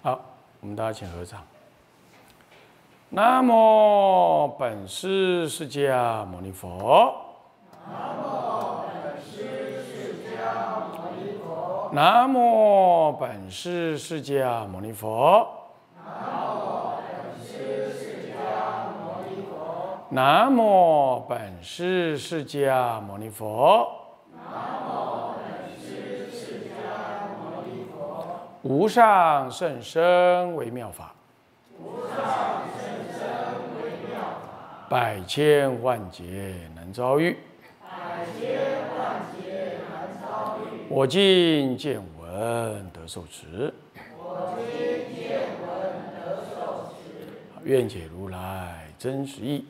好，我们大家请合掌。南无本师释迦牟尼佛。 南无本师释迦牟尼佛。 南无本师释迦牟尼佛。南无本师释迦牟尼佛。无上甚深微妙法，百千万劫难遭遇。我今见闻得受持，愿解如来真实义。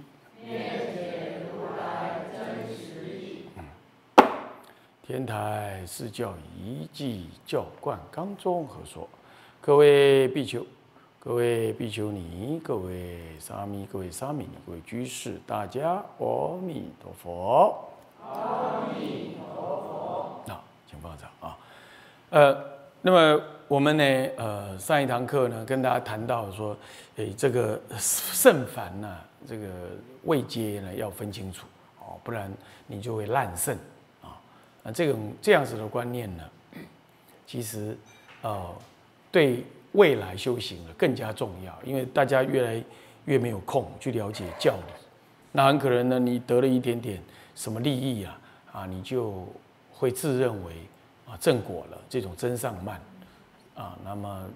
天台释教仪记教观纲中何说？各位比丘、各位比丘尼、各位沙弥、各位沙弥尼、各位居士，大家阿弥陀佛。 阿弥陀佛。 好，请放掌啊。那么我们呢，上一堂课呢，跟大家谈到说，这个圣凡呢，这个位阶呢要分清楚哦，不然你就会滥圣。这样子的观念呢，其实对未来修行更加重要，因为大家越来越没有空去了解教理，那很可能呢，你得了一点点什么利益你就会自认为正果了，这种真上慢那么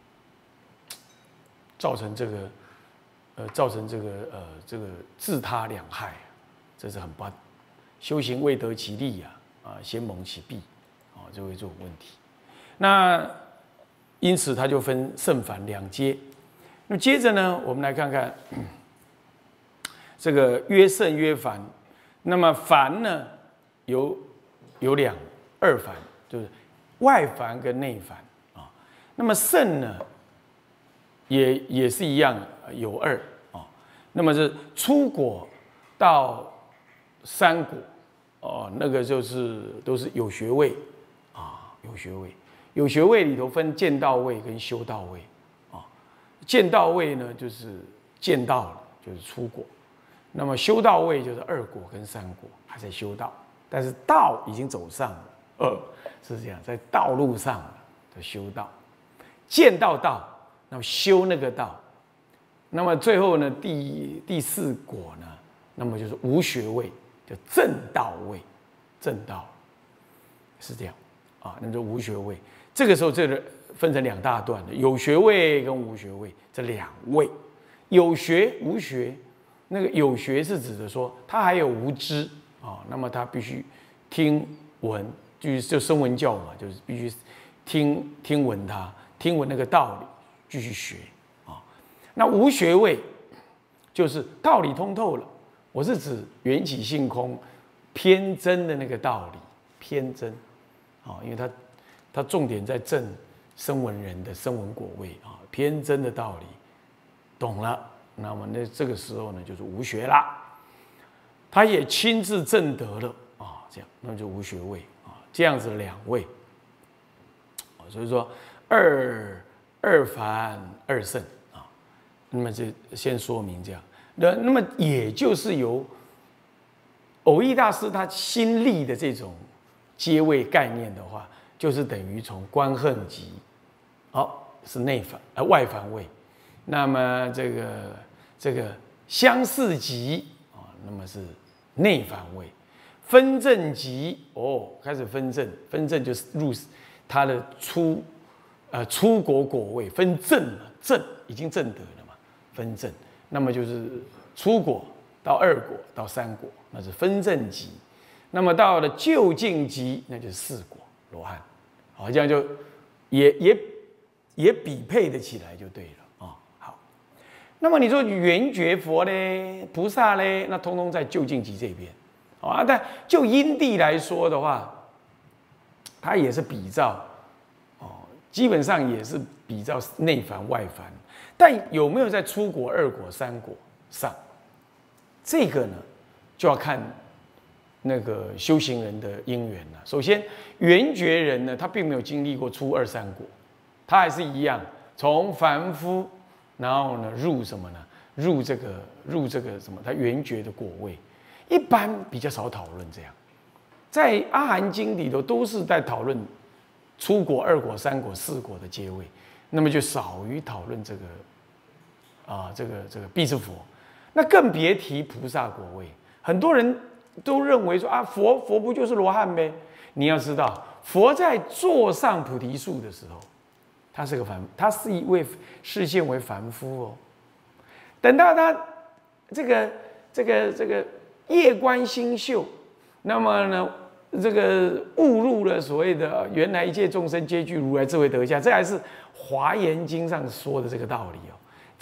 造成这个自他两害，这是很不修行未得其利先蒙其弊，就会这种问题。那因此他就分圣凡两阶。那么接着呢，我们来看看这个约圣约凡。那么凡呢有二凡，就是外凡跟内凡啊。那么圣呢也是一样有二啊。那么是初果到三果。那个都是有学位有学位，有学位里头分见道位跟修道位见道位呢就是见道了，就是初果；那么修道位就是二果跟三果，还在修道，但是道已经走上了，是这样，在道路上的修道，见到道，那么修那个道，那么最后呢第四果呢，那么就是无学位。叫正道位，正道是这样那就无学位。这个时候，这个分成两大段的，有学位跟无学位这两位。有学无学，那个有学是指的说他还有无知那么他必须听闻，就声闻教嘛，就是必须听闻那个道理，继续学那无学位就是道理通透了。我是指缘起性空偏真的那个道理，偏真因为它重点在证声闻人的声闻果位偏真的道理懂了，那么这个时候呢就是无学啦，他也亲自证得了这样，那就无学位这样子两位所以说二凡二圣那么就先说明这样。那么也就是由蕅益大师他新立的这种阶位概念的话，就是等于从观恨级，是内凡外凡位，那么这个相似级那么是内凡位，分正级开始分正就是入他的出果果位，分正了，正已经正得了嘛，分正。那么就是初果到二果到三果，那是分正级。那么到了究竟级，那就是四果罗汉。这样就也比配的起来就对了好，那么你说圆觉佛呢，菩萨呢，那通通在究竟级这边但就因地来说的话，它也是比照基本上也是比照内凡外凡。但有没有在初果、二果、三果上？这个呢，就要看那个修行人的因缘了。首先，圆觉人呢，他并没有经历过初二三果，他还是一样从凡夫，然后呢入什么呢？入这个什么？他圆觉的果位，一般比较少讨论这样。在阿含经里头都是在讨论初果、二果、三果、四果的阶位，那么就少于讨论这个这个必是佛。那更别提菩萨果位。很多人都认为说佛不就是罗汉呗？你要知道，佛在坐上菩提树的时候，他是一位视现为凡夫哦。等到他这个业观星宿，那么呢，这个误入了所谓的原来一切众生皆具如来智慧德相，这还是《华严经》上说的这个道理哦。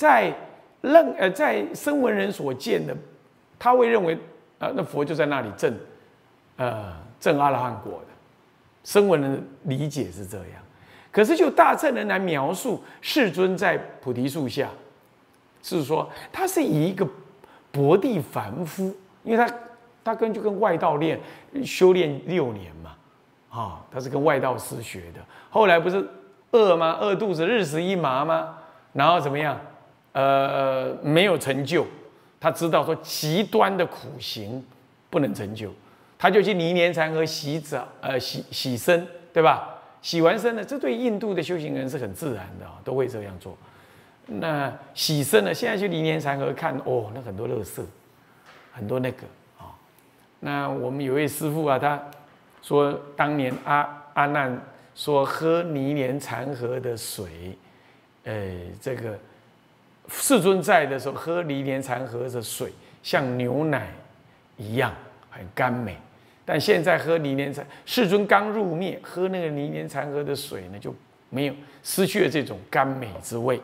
在声闻人所见的，他会认为那佛就在那里证阿罗汉果的，声闻人的理解是这样。可是就大乘人来描述世尊在菩提树下。是说，他是以一个薄地凡夫，因为他就跟外道修炼6年嘛，他是跟外道师学的。后来不是饿吗？饿肚子，日食一麻吗？然后怎么样？没有成就。他知道说极端的苦行不能成就，他就去泥莲禅河洗身，对吧？洗完身呢，这对印度的修行人是很自然的，都会这样做。那洗身呢？现在去泥莲禅河看，那很多垃圾，很多那个那我们有位师父啊，他说当年阿难说喝泥莲禅河的水，这个世尊在的时候喝泥莲禅河的水像牛奶一样很甘美，但现在喝泥莲禅，世尊刚入灭，喝那个泥莲禅河的水呢，就没有失去了这种甘美之味。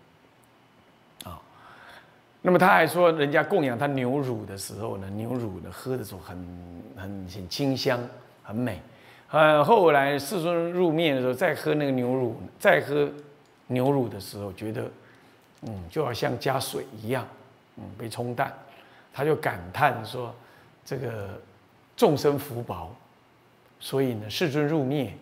那么他还说，人家供养他牛乳的时候呢，牛乳呢喝的时候很清香，很美。后来世尊入灭的时候，再喝那个牛乳的时候，觉得就好像加水一样，被冲淡。他就感叹说，这个众生福薄，所以呢，世尊入灭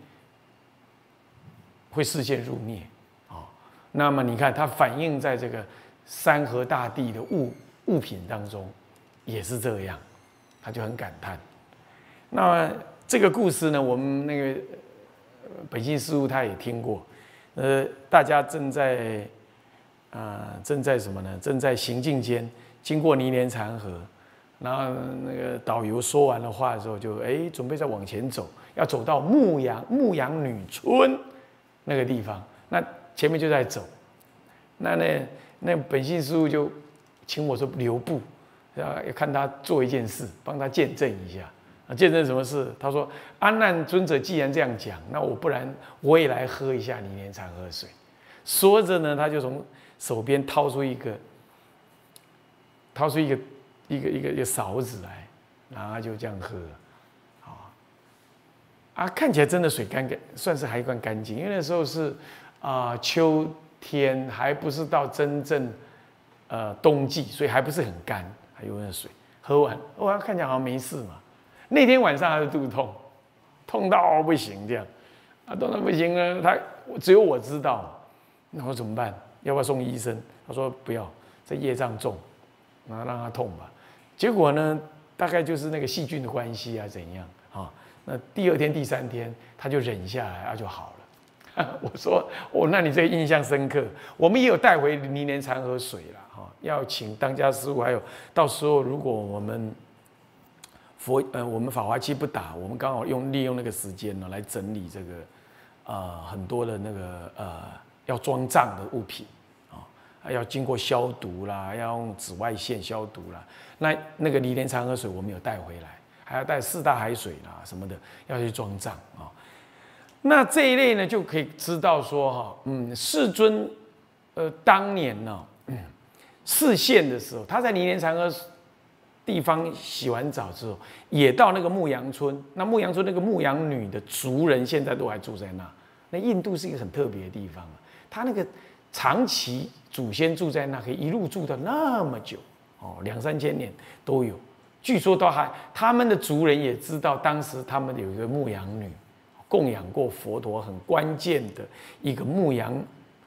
会示现入灭那么你看，它反映在这个山河大地的物品当中，也是这样，他就很感叹。那么这个故事呢，我们那个本性师父他也听过，大家正在什么呢？正在行进间，经过泥莲禅河，然后那个导游说完了话的时候，就准备再往前走，要走到牧羊女村那个地方，那前面就在走，那本性师父就请我说留步，要看他做一件事，帮他见证一下。见证什么事？他说：“阿难尊者既然这样讲，那不然我也来喝一下泥莲禅河水。”说着呢，他就从手边掏出一个勺子来，然后就这样喝。看起来真的水算是还算干净，因为那时候是秋天，还不是到真正冬季，所以还不是很干，还有那水。喝完看起来好像没事嘛。那天晚上他的肚子痛到不行，这样痛到不行呢，只有我知道。那我怎么办？要不要送医生？他说不要，这业障重，让他痛吧。结果呢，大概就是那个细菌的关系怎样那第2天、第3天他就忍下来就好了。我说那你这个印象深刻。我们也有带回泥莲禅河水了要请当家师父，还有到时候如果我们我们法华期不打，我们刚好利用那个时间来整理这个很多的那个要装藏的物品要经过消毒啦，要用紫外线消毒啦。那个泥莲禅河水我们有带回来，还要带4大海水啦什么的，要去装藏那这一类呢，就可以知道说世尊当年呢示现的时候，他在泥莲禅河地方洗完澡之后，也到那个牧羊村。那牧羊村那个牧羊女的族人现在都还住在那。那印度是一个很特别的地方他那个长期祖先住在那，可以一路住到那么久2、3千年都有。据说他们的族人也知道，当时他们有一个牧羊女供养过佛陀，很关键的一个牧羊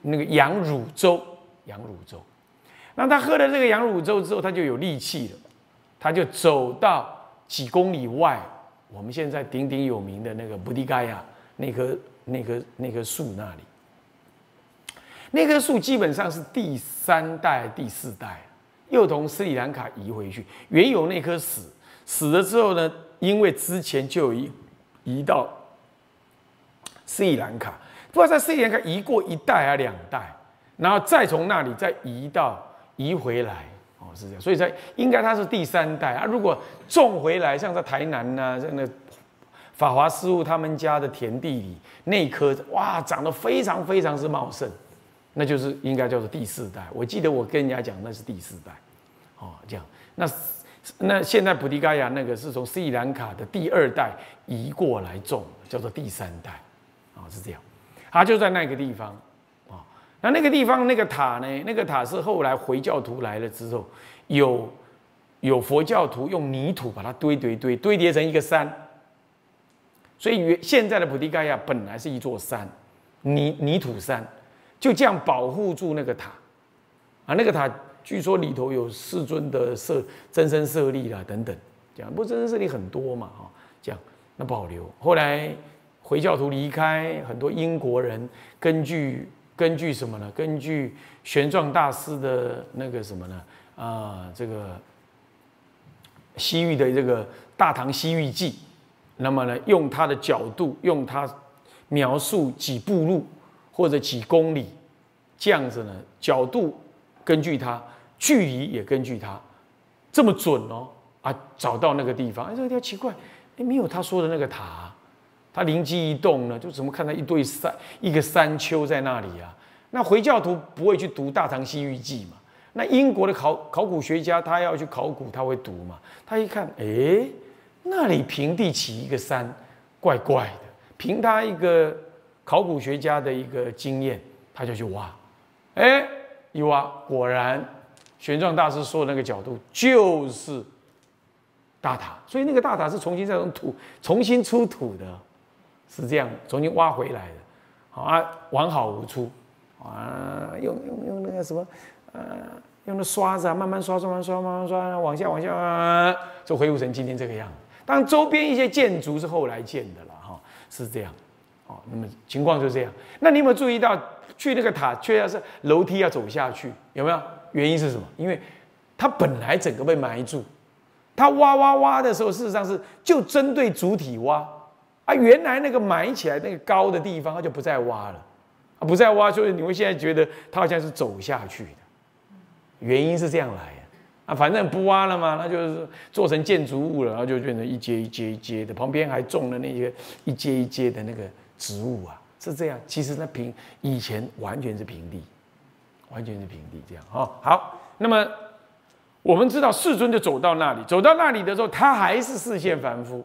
那个羊乳粥，羊乳粥。那他喝了这个羊乳粥之后，他就有力气了，他就走到几公里外，我们现在鼎鼎有名的那个布迪盖亚那棵树那里。那棵树基本上是第3代、第4代，又从斯里兰卡移回去。原有那棵死了之后呢，因为之前就有移到斯里兰卡，不知道在斯里兰卡移过1代还是2代，然后再从那里再移回来，哦，是这样。所以应该它是第3代啊。如果种回来，像在台南呐，像那法华师傅他们家的田地里那棵，哇，长得非常非常之茂盛。那就是应该叫做第4代，我记得我跟人家讲那是第4代，哦，这样。那现在布迪盖亚那个是从斯里兰卡的第2代移过来种，叫做第3代，啊，是这样。它就在那个地方，啊，那个地方那个塔呢？那个塔是后来回教徒来了之后，有佛教徒用泥土把它堆叠成一个山，所以现在的布迪盖亚本来是一座山，泥土山。就这样保护住那个塔，啊，那个塔据说里头有世尊的真身舍利啦等等，这样。不过真身舍利很多嘛，哈，这样那保留。后来回教徒离开，很多英国人根据什么呢？根据玄奘大师的那个什么呢？这个西域的这个《大唐西域记》，那么呢，用他的角度，用他描述几步路。或者几公里，这样子呢？角度根据它，距离也根据它，这么准哦啊！找到那个地方，哎，这个地方奇怪，哎，没有他说的那个塔，啊，他灵机一动呢，就怎么看到一个山丘在那里啊？那回教徒不会去读《大唐西域记》嘛？那英国的考古学家他要去考古，他会读嘛？他一看，哎，那里平地起一个山，怪怪的，凭他一个考古学家的一个经验，他就去挖，哎，一挖果然，玄奘大师说的那个角度就是大塔，所以那个大塔是重新再从重新出土的，是这样重新挖回来的，好啊，完好无缺啊，用那个什么用那刷子啊，慢慢刷，往下就恢复成今天这个样子。当然，周边一些建筑是后来建的了哈，是这样。哦，那么情况就这样。那你有没有注意到，去那个塔却要是楼梯要走下去，有没有？原因是什么？因为它本来整个被埋住，它挖的时候，事实上是就针对主体挖啊。原来那个埋起来那个高的地方，它就不再挖了啊，不再挖，所以你会现在觉得它好像是走下去的。原因是这样来的啊，反正不挖了嘛，那就是做成建筑物了，然后就变成一阶的，旁边还种了那些一阶的那个植物啊，是这样。其实那以前完全是平地，这样哦。好，那么我们知道世尊就走到那里的时候，他还是4现凡夫，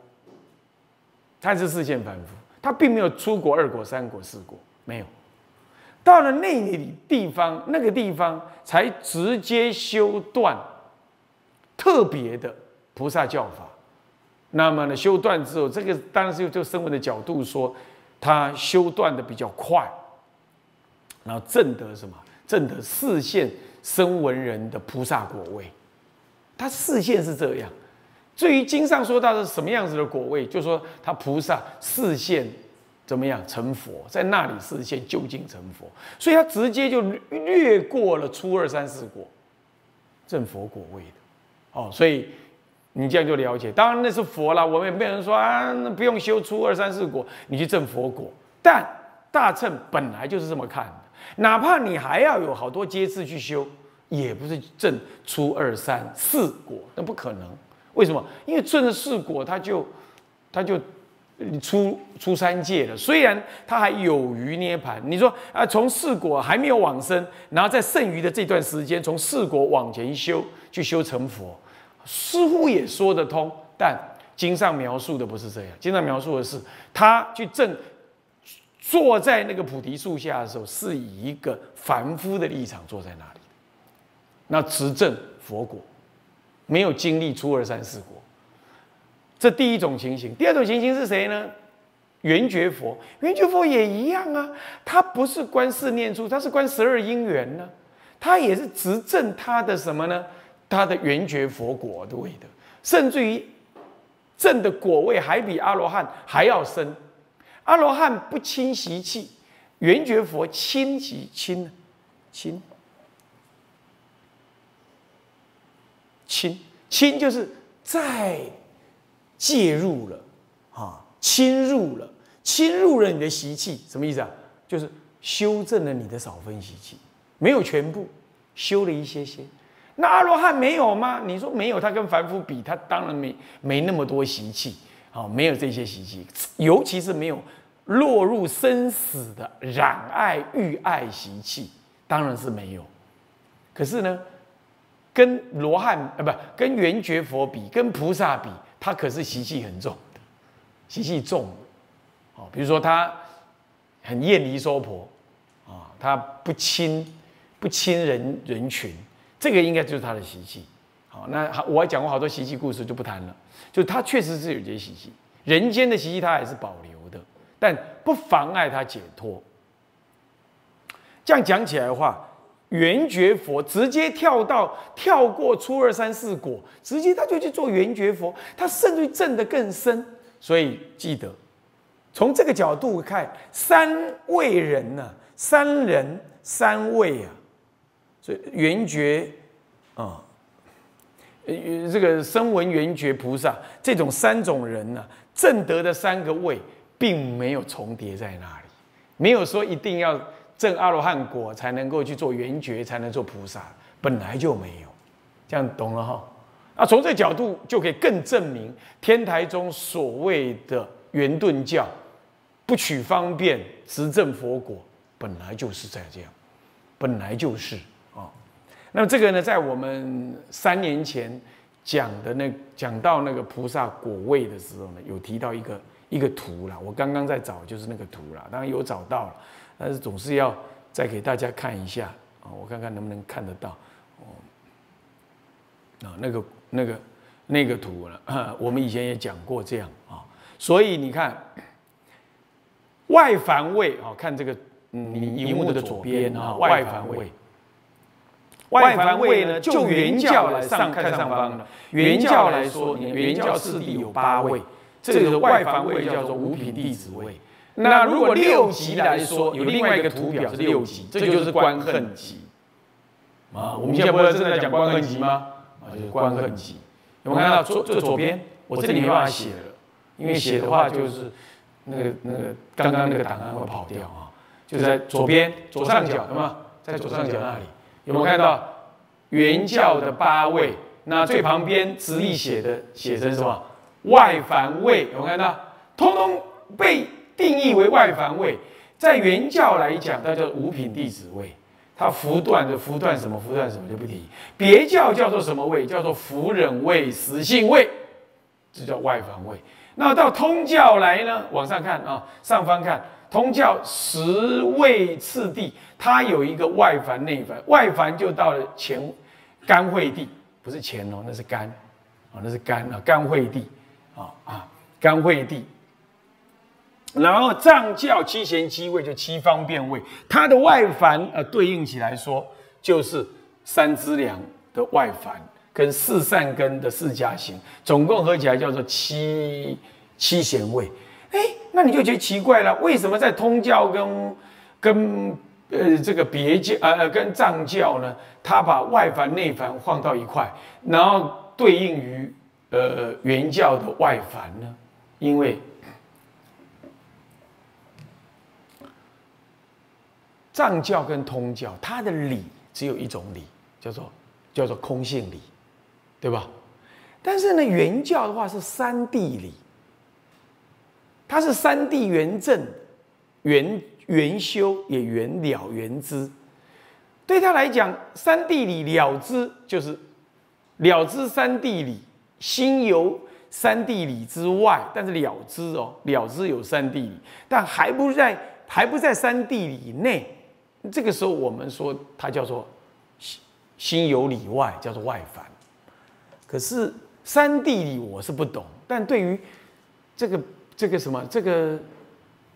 他并没有出国2国3国4国，没有。到了那个地方才直接修断特别的菩萨教法。那么呢，修断之后，这个当然是就声闻的角度说，他修断的比较快，然后证得什么？证得4现声闻人的菩萨果位。他4现是这样。至于经上说到的什么样子的果位，就说他菩萨4现怎么样成佛，在那里4现究竟成佛，所以他直接就略过了初2、3、4果，证佛果位的。哦，所以你这样就了解。当然那是佛啦，我们也没有人说啊，那不用修初2、3、4果，你去证佛果。但大乘本来就是这么看的，哪怕你还要有好多阶次去修，也不是证初2、3、4果，那不可能。为什么？因为证了4果，他就出3界了。虽然他还有余涅槃，你说啊，从4果还没有往生，然后在剩余的这段时间，从4果往前修，去修成佛，似乎也说得通。但经上描述的不是这样，经上描述的是他去证，坐在那个菩提树下的时候，是以一个凡夫的立场坐在那里，那执证佛果。没有经历初2、3、4果，这第一种情形。第二种情形是谁呢？ 圆觉佛，圆觉佛也一样啊，他不是观四念处，他是观12因缘呢，他也是执证他的什么呢？他的圆觉佛果的位的，甚至于证的果位还比阿罗汉还要深。阿罗汉不侵习气，圆觉佛侵习侵就是再介入了啊，侵入了你的习气，什么意思啊？就是修正了你的少分习气，没有全部，修了一些些。那阿罗汉没有吗？你说没有，他跟凡夫比，他当然没那么多习气，没有这些习气，尤其是没有落入生死的染爱、欲爱习气，当然是没有。可是呢，跟罗汉跟圆觉佛比，跟菩萨比，他可是习气很重的，习气重的。比如说他很厌离娑婆啊，他不亲人群。这个应该就是他的习气。好，那我还讲过好多习气故事，就不谈了。就他确实是有这些习气，人间的习气他还是保留的，但不妨碍他解脱。这样讲起来的话，圆觉佛直接跳过初二三四果，直接他就去做圆觉佛，他甚至证得更深。所以记得从这个角度看，三位人呢、三人三位啊。所以圆觉这个声闻缘觉菩萨这种3种人呢，证得的3个位，并没有重叠在那里，没有说一定要证阿罗汉果才能够去做圆觉，才能做菩萨，本来就没有，这样懂了哈？啊，从这个角度就可以更证明天台宗所谓的圆顿教不取方便直证佛果，本来就是在这样，本来就是。那么这个呢，在我们3年前讲到那个菩萨果位的时候呢，有提到一个图啦。我刚刚在找，就是那个图啦，当然有找到了，但是总是要再给大家看一下啊，我看看能不能看得到。那个图了，我们以前也讲过这样啊。所以你看，外凡位啊，看这个你荧幕的左边啊，外凡位。外凡位呢，就原教来看上方了。原教来说，原教次第有8位，这个外凡位叫做五品弟子位。那如果6级来说，有另外一个图表是6级，这就是观恨级啊。我们现在不是正在讲观恨级吗？就是观恨级。有没有看到这左边？我这里没办法写了，因为写的话就是那个刚刚那个档案会跑掉啊。就在左边左上角，有没有？在左上角那里。有没有看到原教的8位？那最旁边直立写成什么？外凡位，有没有看到？通通被定义为外凡位。在原教来讲，它叫五品弟子位。它福断什么就不提。别教叫做什么位？叫做福忍位、实性位，这叫外凡位。那到通教来呢？往上看啊，上方看。通教10位次第，它有一个外凡、内凡。外凡就到了甘惠地，不是前哦，那是甘啊，那是甘啊，甘惠地甘惠地。然后藏教7贤7位就7方便位，它的外凡对应起来说，就是3资粮的外凡跟4善根的4加行，总共合起来叫做七贤位。那你就觉得奇怪了，为什么在通教跟这个别教跟藏教呢？他把外凡内凡放到一块，然后对应于原教的外凡呢？因为藏教跟通教，它的理只有一种理，叫做空性理，对吧？但是呢，原教的话是三谛理。它是三谛圆证、圆修也圆了圆知。对他来讲，三谛理了知就是了知三谛理，心由三谛理之外，但是了知有三谛理，但还不在三谛理内。这个时候我们说它叫做心由理外，叫做外凡。可是三谛理我是不懂，但对于这个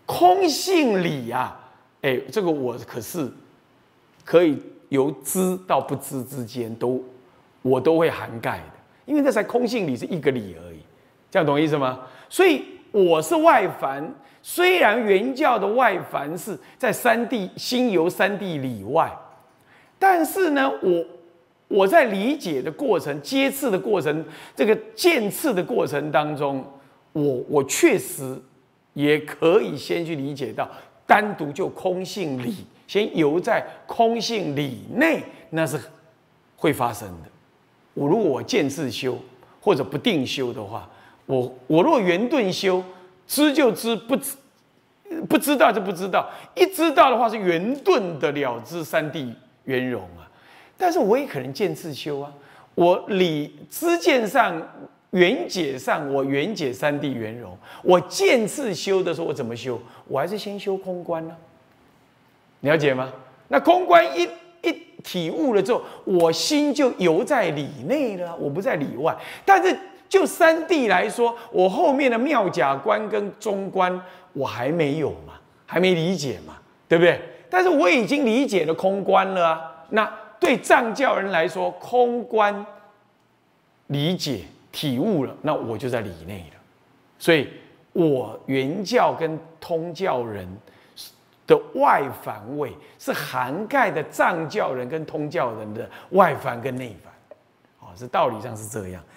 空性理啊，哎，这个我可是可以由知到不知之间我都会涵盖的，因为那才空性理是一个理而已，这样懂意思吗？所以我是外凡，虽然原教的外凡是在心由三谛里外，但是呢，我在理解的过程、接次的过程、这个渐次的过程当中，我确实也可以先去理解到，单独就空性理，先游在空性理内，那是会发生的。如果我渐次修或者不定修的话，我若圆顿修，知就知，不知道就不知道，一知道的话是圆顿的了知三谛圆融啊。但是我也可能渐次修啊，我理知见上、圆解上，我圆解三谛圆融。我渐次修的时候，我怎么修？我还是先修空观呢、了解吗？那空观一体悟了之后，我心就游在理内了，我不在理外。但是就三谛来说，我后面的妙假观跟中观，我还没有嘛，还没理解嘛，对不对？但是我已经理解了空观了啊。那对藏教人来说，空观理解体悟了，那我就在理内了。所以，我原教跟通教人的外凡位是涵盖的藏教人跟通教人的外凡跟内凡，是道理上是这样。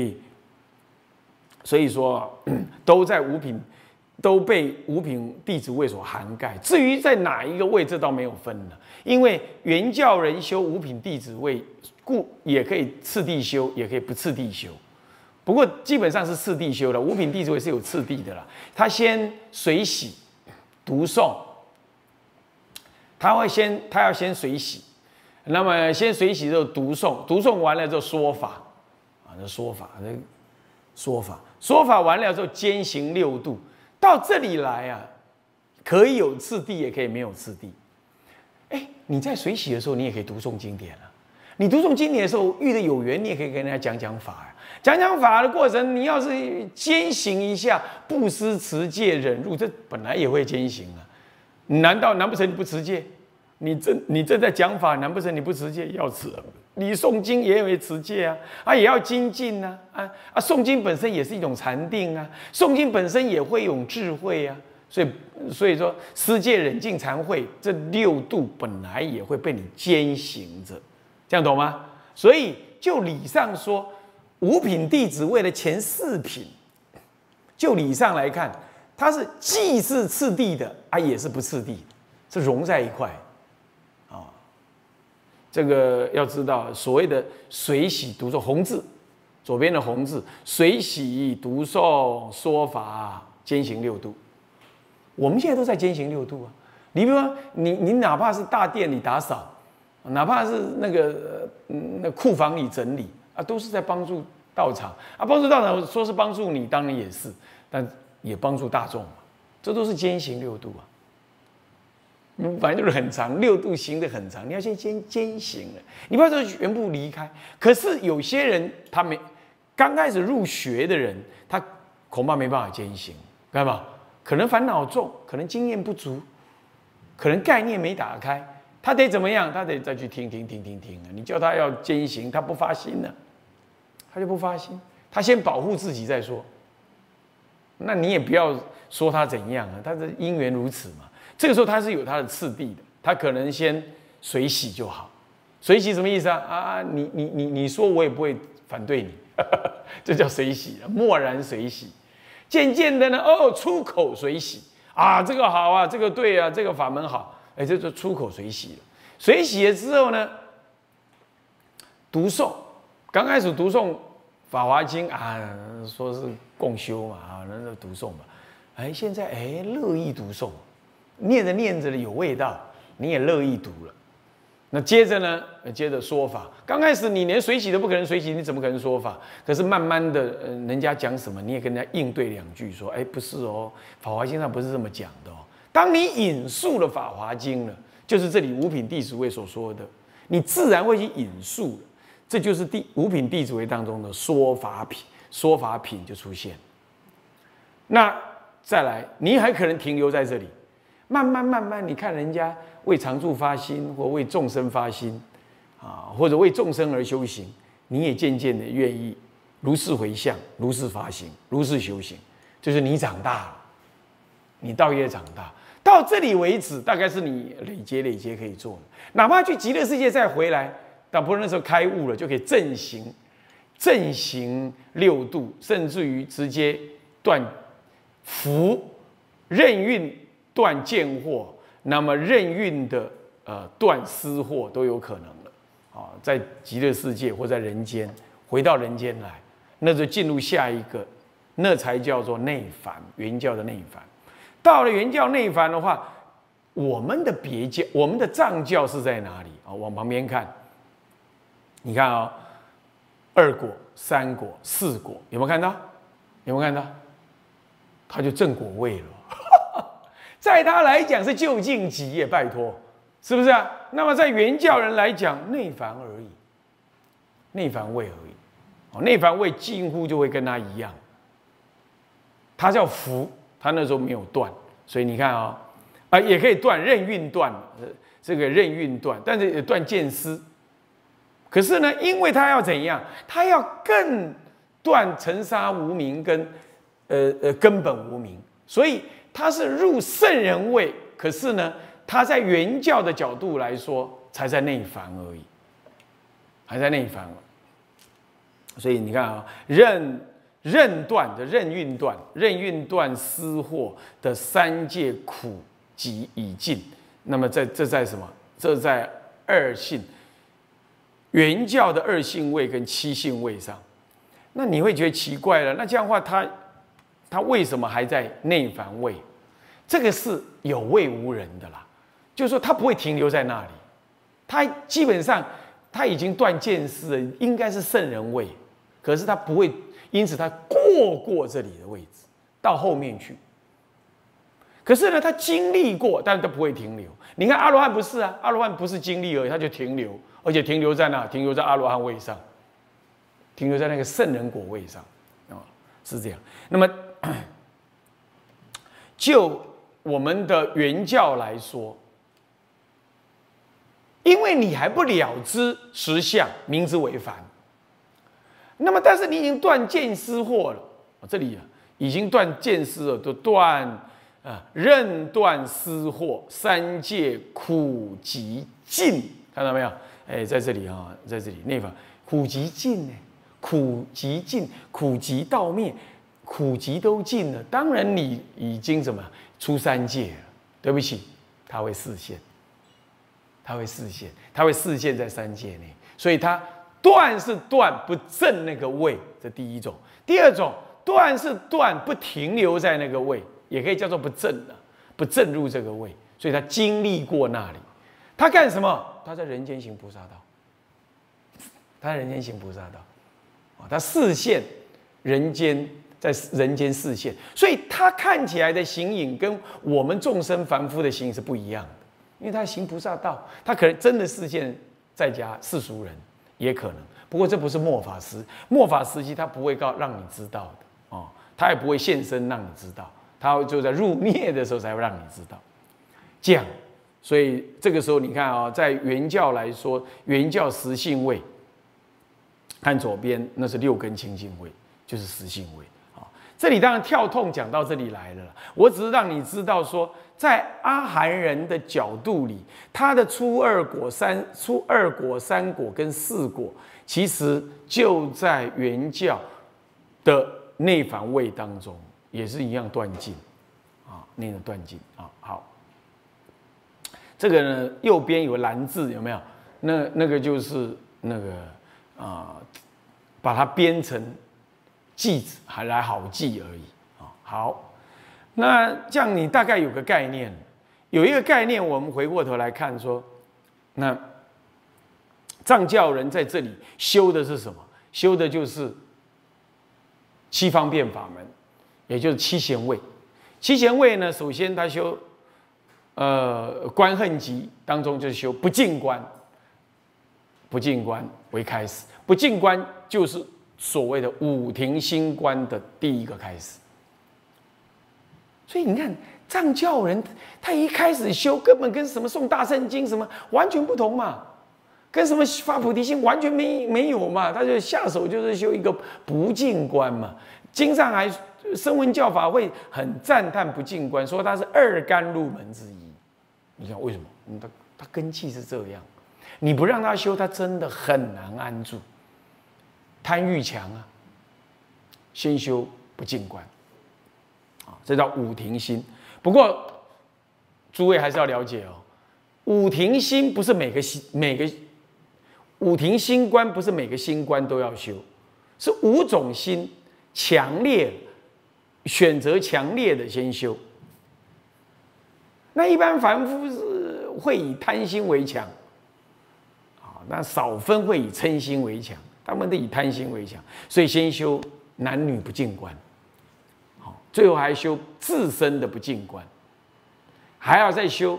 所以说，都在五品，都被五品弟子位所涵盖。至于在哪一个位，这倒没有分了。因为原教人修五品弟子位，故也可以次第修，也可以不次第修。不过基本上是次第修的，五品弟子位是有次第的啦。他先随喜读诵，他要先随喜，那么先随喜之后读诵，读诵完了之后说法，说法完了之后兼行六度，到这里来啊，可以有次第，也可以没有次第。你在随喜的时候，你也可以读诵经典啊。你读诵经典的时候，遇得有缘，你也可以跟人家讲法呀。讲法的过程，你要是兼行一下布施、持戒、忍辱，这本来也会兼行啊。难不成你不持戒？你正在讲法，难不成你不持戒？要持啊。你诵经也有持戒啊，也要精进啊。诵经本身也是一种禅定啊，诵经本身也会有智慧啊。所以说，施戒、忍净、禅慧这六度本来也会被你兼行着，这样懂吗？所以就理上说，五品弟子位的前四品，就理上来看，它是既是次第的也是不次第，是融在一块啊。这个要知道，所谓的随喜读诵红字，左边的红字，随喜读诵说法兼行六度。我们现在都在兼行六度啊！你比如说，你哪怕是大殿里打扫，哪怕是那库房里整理都是在帮助道场帮助道场，说是帮助你，当然也是，但也帮助大众嘛。这都是兼行六度啊。反正就是很长，六度行得很长，你要先兼行了，你不要说全部离开。可是有些人他刚开始入学的人，他恐怕没办法兼行，干嘛？可能烦恼重，可能经验不足，可能概念没打开，他得怎么样？他得再去听。你叫他要兼行，他不发心了，他就不发心，他先保护自己再说。那你也不要说他怎样啊，他的因缘如此嘛。这个时候他是有他的次第的，他可能先随喜就好。随喜什么意思啊？你说我也不会反对你，这叫随喜了，默然随喜。渐渐的呢，出口随喜这个好啊，这个对啊，这个法门好，这就出口随喜了。随喜了之后呢，读诵，刚开始读诵《法华经》说是共修嘛那就读诵吧。现在乐意读诵，念着有味道，你也乐意读了。那接着呢？接着说法。刚开始你连随喜都不可能随喜，你怎么可能说法？可是慢慢的，人家讲什么，你也跟人家应对两句，说：“不是哦，《法华经》上不是这么讲的哦。”当你引述了《法华经》了，就是这里五品弟子位所说的，你自然会去引述了。这就是五品弟子位当中的说法品，说法品就出现。那再来，你还可能停留在这里，慢慢，你看人家为常住发心，或为众生发心，或者为众生而修行，你也渐渐的愿意如是回向，如是发心，如是修行，就是你长大了，你道业长大，到这里为止，大概是你累劫可以做的，哪怕去极乐世界再回来，但不是那时候开悟了，就可以正行六度，甚至于直接断福任运断见惑，那么任运的断私惑都有可能了在极乐世界或在人间，回到人间来，那就进入下一个，那才叫做内凡，原教的内凡。到了原教内凡的话，我们的别教，我们的藏教是在哪里往旁边看，你看2果、3果、4果，有没有看到？有没有看到？他就正果位了，在他来讲是究竟极耶，拜托，是不是啊？那么在原教人来讲，内凡而已，内凡位而已，内凡位近乎就会跟他一样，他叫福，他那时候没有断，所以你看也可以断任运断，这个任运断，但是也断见思。可是呢，因为他要怎样？他要更断尘沙无明跟根本无明，所以他是入圣人位。可是呢，他在原教的角度来说，才在内凡而已，还在内凡。所以你看任断的任运断，任运断私惑的3界苦集已尽。那么这在什么？这在二性。原教的2性位跟7性位上，那你会觉得奇怪了。那这样的话，他为什么还在内凡位？这个是有位无人的啦，就是说他不会停留在那里，他基本上他已经断见思了，应该是圣人位，可是他不会，因此他过这里的位置到后面去。可是呢，他经历过，但他不会停留。你看阿罗汉不是啊，阿罗汉不是经历而已，他就停留。而且停留在哪？停留在阿罗汉位上，停留在那个圣人果位上，是这样。那么，就我们的原教来说，因为你还不了知实相，名之为凡。那么，但是你已经断见思惑了，这里已经断见思了，都断任断思惑，3界苦集尽，看到没有？在这里在这里内凡苦集尽呢，苦集尽，苦集道灭，苦集都尽了。当然你已经怎么出3界了？对不起，他会示现，他会示现在3界内，所以他断是断不正那个位，这第一种。第二种断是断不停留在那个位，也可以叫做不正的，不正入这个位，所以他经历过那里。他干什么？他在人间行菩萨道，他在人间行菩萨道，他示现人间，在人间示现，所以他看起来的形影跟我们众生凡夫的形影是不一样的，因为他行菩萨道，他可能真的示现在家世俗人，也可能。不过这不是末法时，末法时期他不会让你知道的他也不会现身让你知道，他就在入灭的时候才会让你知道，这样。所以这个时候你看在原教来说，原教10性位，看左边那是6根清净位，就是10性位这里当然跳痛讲到这里来了，我只是让你知道说，在阿含人的角度里，他的初2果、3果跟4果，其实就在原教的内凡位当中，也是一样断尽那个断尽好。这个呢，右边有个蓝字，有没有？那个就是那个把它编成记子，还来好记而已好，那这样你大概有个概念，有一个概念，我们回过头来看说，那藏教人在这里修的是什么？修的就是7方便法门，也就是7贤位。7贤位呢，首先他修。观恨集当中就是修不净观，不净观为开始，不净观就是所谓的5停心观的第一个开始。 所以你看藏教人，他一开始修根本跟什么诵大圣经什么完全不同嘛，跟什么发菩提心完全没有嘛，他就下手就是修一个不净观嘛。经上还声闻教法会很赞叹不净观，说它是二甘入门之一。你看为什么？他根器是这样，你不让他修，他真的很难安住。贪欲强啊，先修不净观，啊，这叫五停心。不过诸位还是要了解哦，五停心不是每个五停心观不是每个心观都要修，是五种心强烈，选择强烈的先修。那一般凡夫是会以贪心为强，啊，那少分会以嗔心为强，他们都以贪心为强，所以先修男女不净观，好，最后还修自身的不净观，还要再修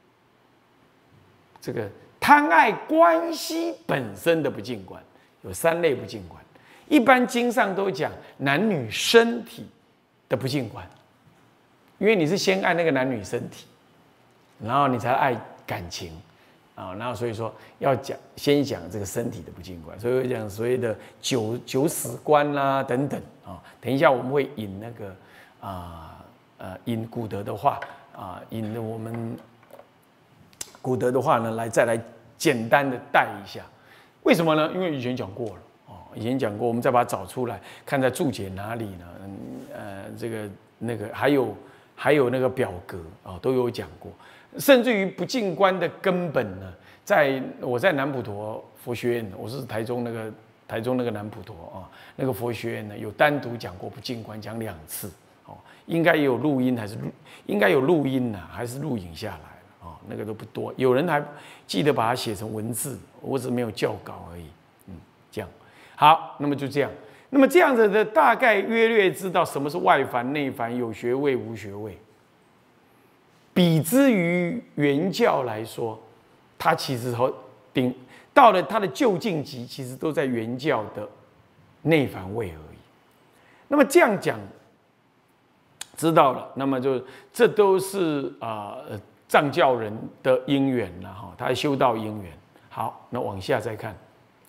这个贪爱关系本身的不净观，有3类不净观。一般经上都讲男女身体的不净观，因为你是先爱那个男女身体。然后你才爱感情，啊，然后所以说要先讲这个身体的不净观，所以讲所谓的九死观啦等等啊。等一下我们会引那个引古德的话啊，引我们古德的话呢，再来简单的带一下。为什么呢？因为以前讲过了哦，以前讲过，我们再把它找出来，看在注解哪里呢？这个那个还有那个表格啊，都有讲过。甚至于不净观的根本呢，我在南普陀佛学院，我是台中那个南普陀啊，那个佛学院呢有单独讲过不净观，讲2次哦，应该有录音应该有录音呢，还是录影下来了哦，那个都不多，有人还记得把它写成文字，我只没有校稿而已，这样好，那么就这样，那么这样子的大概约略知道什么是外凡、内凡，有学位、无学位。比之于原教来说，它其实到了它的究竟级，其实都在原教的内凡位而已。那么这样讲，知道了，那么就这都是藏教人的因缘了哈，他修道因缘。好，那往下再看，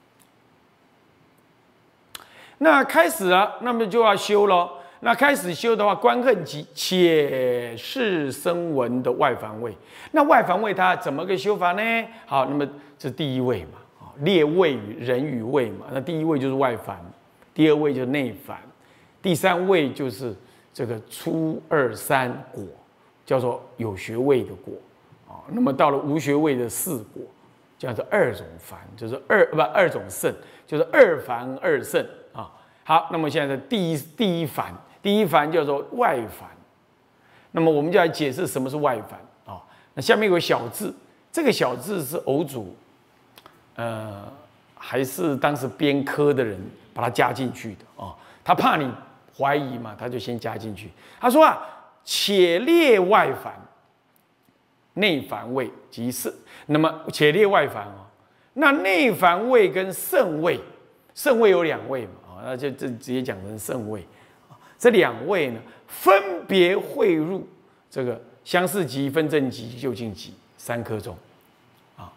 那开始了，那么就要修咯。那开始修的话，观恨集，且是声闻的外凡位。那外凡位它怎么个修法呢？好，那么这是第一位嘛，列位与人与位嘛。那第一位就是外凡，第2位就是内凡，第3位就是这个初2、3果，叫做有学位的果啊。那么到了无学位的4果，叫做2种凡，就是2种圣，就是2凡2圣啊。好，那么现在的第一凡。第一凡叫做外凡，那么我们就来解释什么是外凡啊。那下面有个小字，这个小字是偶主，还是当时编科的人把它加进去的啊？他怕你怀疑嘛，他就先加进去。他说啊，且列外凡，内凡位即是，那么且列外凡哦，那内凡位跟圣位，圣位有2位嘛啊，那就直接讲成圣位。这2位呢，分别汇入这个相似集、分正集、究竟集3科中，啊，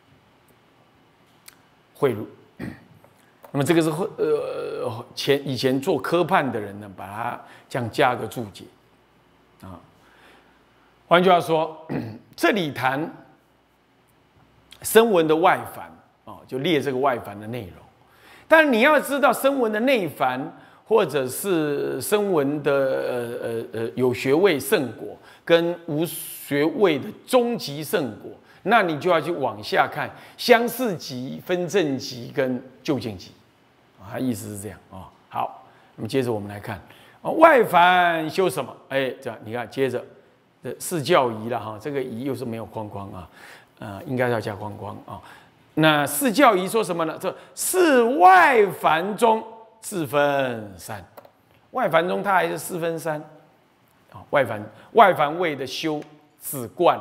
汇入。那么这个是以前做科判的人呢，把它这样加个注解，啊。换句话说，这里谈声闻的外凡啊，就列这个外凡的内容。但你要知道声闻的内凡。或者是声闻的有学位圣果跟无学位的中级圣果，那你就要去往下看相似集、分正集跟究竟集，啊，意思是这样啊。好，那么接着我们来看外凡修什么？哎，这样你看，接着四教仪了哈，这个仪又是没有框框啊，应该要加框框啊。那四教仪说什么呢？这是外凡中。4分3，外凡中它还是4分3，啊，外凡位的修止观，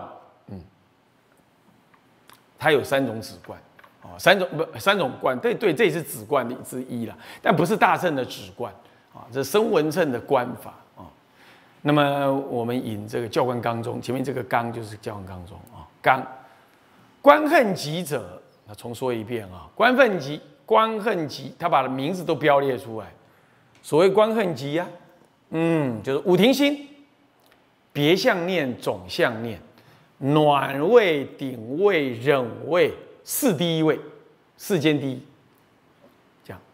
它有3种止观，啊，3种观，对，这也是止观之一了，但不是大乘的止观，啊，这声闻乘的观法，啊， 那么我们引这个教官纲中，前面这个纲就是教官纲中啊，纲观恨极者，那重说一遍啊，观恨极，他把名字都标列出来。所谓观恨极啊，就是五停心、别相念、总相念、暖位、顶位、忍位、世第一位，世间第一。这样。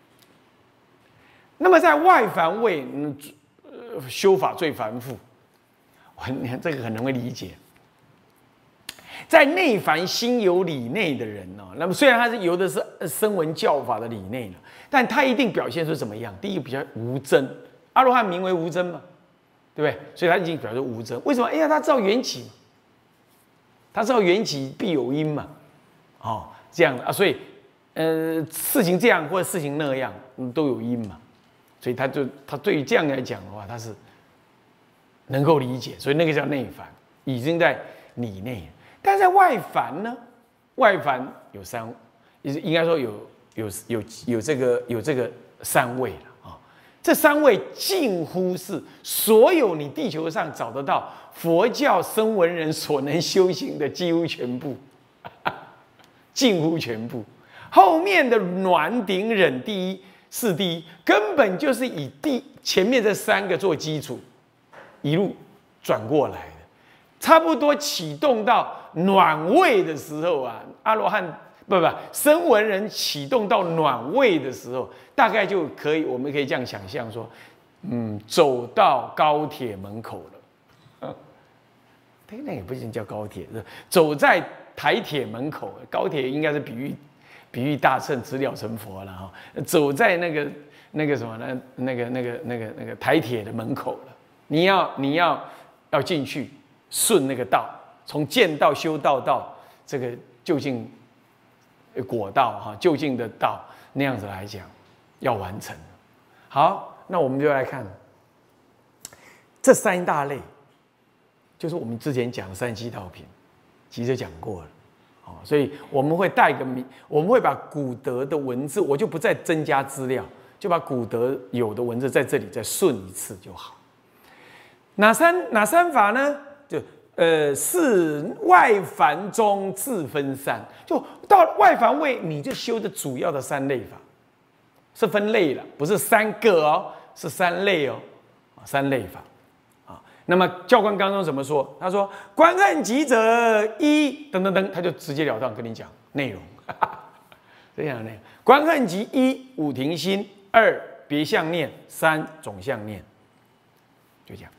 那么在外凡位，修法最繁复，你看这个很容易理解。在内凡心有理内的人哦，那么虽然他是游的是声闻教法的理内了，但他一定表现出怎么样？第一个比较无真，阿罗汉名为无真嘛，对不对？所以他已经表示无真。为什么？哎呀，他知道缘起，他知道缘起必有因嘛，哦，这样的啊，所以事情这样或者事情那样，都有因嘛，所以他对于这样来讲的话，他是能够理解，所以那个叫内凡，已经在理内。但在外凡呢？外凡有三，应该说有这个三位了啊。这三位近乎是所有你地球上找得到佛教声闻人所能修行的几乎全部，近乎全部。后面的暖顶忍第一是第一，根本就是以前面这三个做基础，一路转过来的，差不多启动到暖位的时候啊，阿罗汉声闻人启动到暖位的时候，大概就可以，我们可以这样想象说，走到高铁门口了。那也不行叫高铁，走在台铁门口，高铁应该是比喻大乘直了成佛了哈。走在那个什么呢？那个台铁的门口了，你要进去，顺那个道。从见道修道到这个究竟果道哈，究竟的道那样子来讲，要完成。好，那我们就来看这三大类，就是我们之前讲的37道品，其实讲过了。所以我们会带个名，我们会把古德的文字，我就不再增加资料，就把古德有的文字在这里再顺一次就好。哪三法呢？是外凡中自分三，就到外凡位，你就修的主要的三类法，是分类了，不是三个哦，是三类哦，三类法啊。那么教官纲中怎么说？他说观恨极者一等等等，他就直截了当跟你讲内容，这样的内容。观恨极一五停心，二别相念，三总相念，就这样。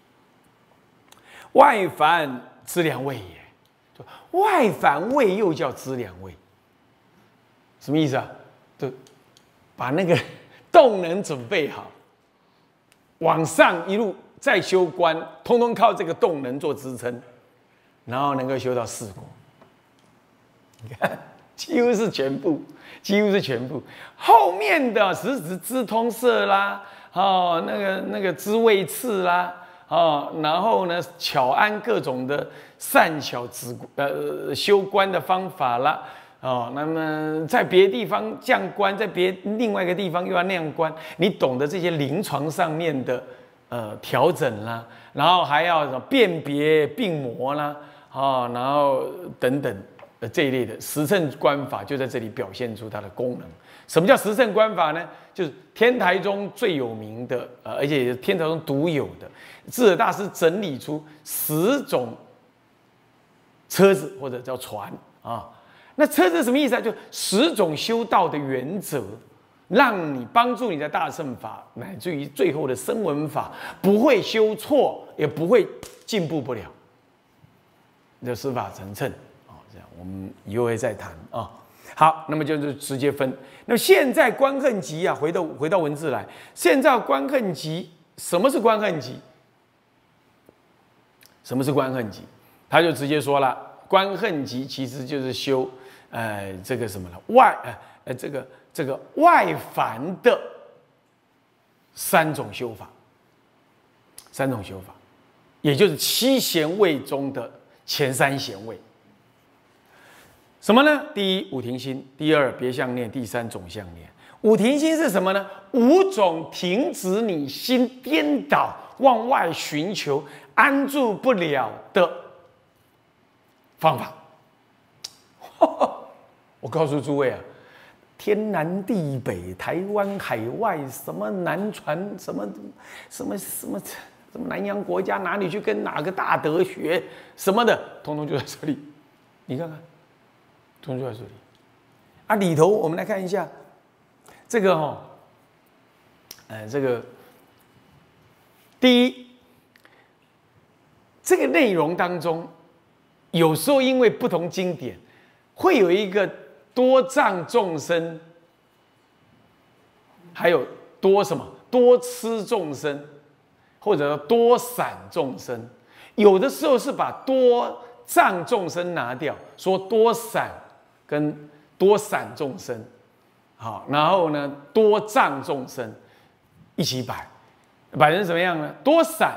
外凡资粮位也，外凡位又叫资粮位，什么意思啊？就把那个动能准备好，往上一路再修观，通通靠这个动能做支撑，然后能够修到四果。你看，几乎是全部。后面的实质资通摄啦，那个知位次啦。然后呢，巧安各种的善巧修观的方法啦，那么在别的地方降观，在另外一个地方又要那样观，你懂得这些临床上面的调整啦，然后还要什么辨别病魔啦，然后等等这一类的实证观法就在这里表现出它的功能。什么叫实证观法呢？就是天台中最有名的，而且也是天台中独有的，智者大师整理出10种车子或者叫船啊。那车子什么意思啊？就10种修道的原则，让你帮助你在大乘法乃至于最后的声闻法不会修错，也不会进步不了。这十法成乘啊，这样我们以后会再谈啊。好，那么就是直接分。那么现在观恨极啊，回到文字来，现在观恨极，什么是观恨极？什么是观恨极？他就直接说了，观恨极其实就是修，这个什么了这个外凡的3种修法，3种修法，也就是7贤位中的前3贤位。什么呢？第一五停心，第二别相念，第三总相念。五停心是什么呢？5种停止你心颠倒往外寻求安住不了的方法。我告诉诸位啊，天南地北、台湾海外，什么南传，什么南洋国家，哪里去跟哪个大德学什么的，通通就在这里。你看看，通通就在这里。啊，里头我们来看一下这个这个第一，这个内容当中，有时候因为不同经典，会有一个多障众生，还有多什么多痴众生，或者多散众生。有的时候是把多障众生拿掉，说多散跟多散众生，好，然后呢多障众生一起摆成什么样呢？多散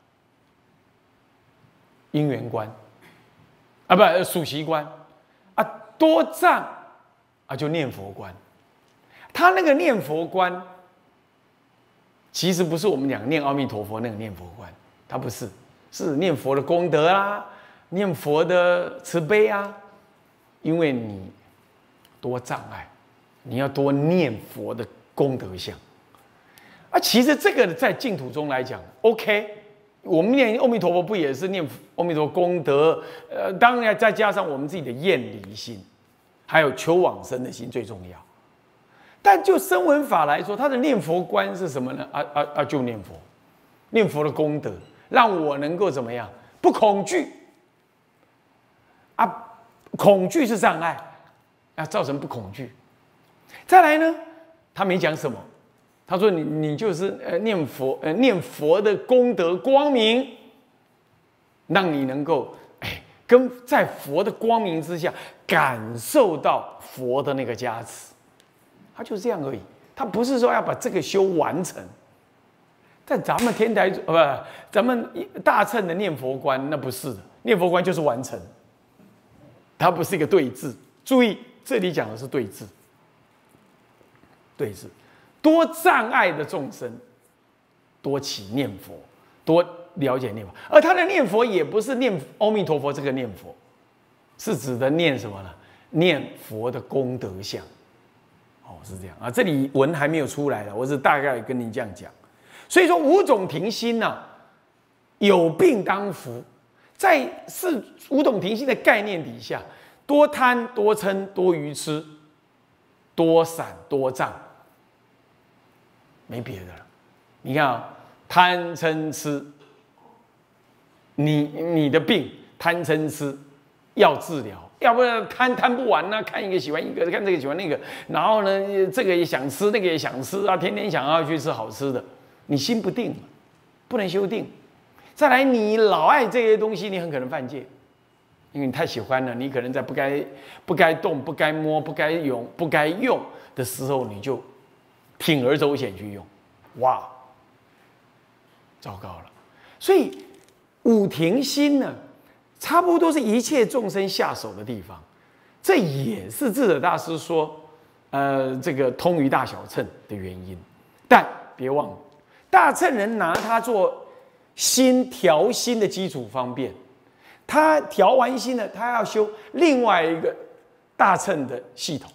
因缘观啊，不属习观啊，多障啊就念佛观。他那个念佛观，其实不是我们讲念阿弥陀佛那个念佛观，它不是，是念佛的功德啦，念佛的慈悲啊。因为你多障碍，你要多念佛的功德相。啊，其实这个在净土中来讲 ，OK， 我们念阿弥陀佛不也是念阿弥陀功德？当然再加上我们自己的厌离心，还有求往生的心最重要。但就声闻法来说，他的念佛观是什么呢？就念佛，念佛的功德，让我能够怎么样？不恐惧啊，恐惧是障碍，要造成不恐惧。再来呢，他没讲什么。他说你就是念佛的功德光明，让你能够跟在佛的光明之下感受到佛的那个加持，他就是这样而已。他不是说要把这个修完成。但咱们天台咱们大乘的念佛观那不是的，念佛观就是完成，它不是一个对治。注意这里讲的是对治，对治。多障碍的众生，多起念佛，多了解念佛。而他的念佛也不是念阿弥陀佛这个念佛，是指的念什么呢？念佛的功德相。是这样啊。这里文还没有出来了，我是大概跟您这样讲。所以说五种停心呢，有病当服，在五种停心的概念底下，多贪、多嗔、多愚痴、多散、多障。没别的了，你看啊，贪嗔痴，你的病贪嗔痴要治疗，要不然贪不完呢，看一个喜欢一个，看这个喜欢那个，然后呢，这个也想吃，那个也想吃啊，天天想要去吃好吃的，你心不定了，不能修定。再来，你老爱这些东西，你很可能犯戒，因为你太喜欢了，你可能在不该动、不该摸、不该用的时候，你就铤而走险去用，哇，糟糕了。所以五停心呢，差不多是一切众生下手的地方。这也是智者大师说，这个通于大小乘的原因。但别忘了，大乘人拿它做调心的基础方便，他调完心呢，他要修另外一个大乘的系统。